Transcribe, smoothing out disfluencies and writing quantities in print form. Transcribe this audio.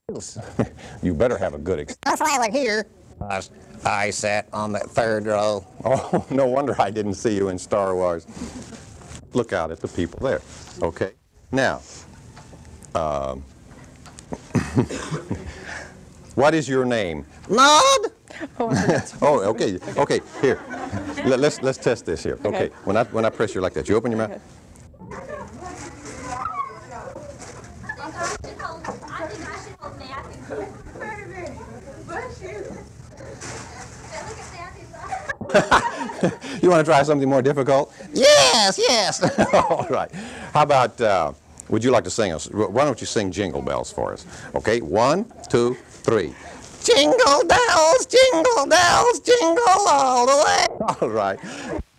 You better have a good experience. That's why we're here. I sat on that third row. Oh, no wonder I didn't see you in Star Wars. Look out at the people there. Okay. Now, what is your name? Nod. Oh, okay. Okay. Here, let's test this here. Okay. When I press you like that, you open your mouth. Okay. You want to try something more difficult? Yes, yes. All right. How about, would you like to sing us? Why don't you sing Jingle Bells for us? Okay, 1, 2, 3. Jingle bells, jingle all the way. All right.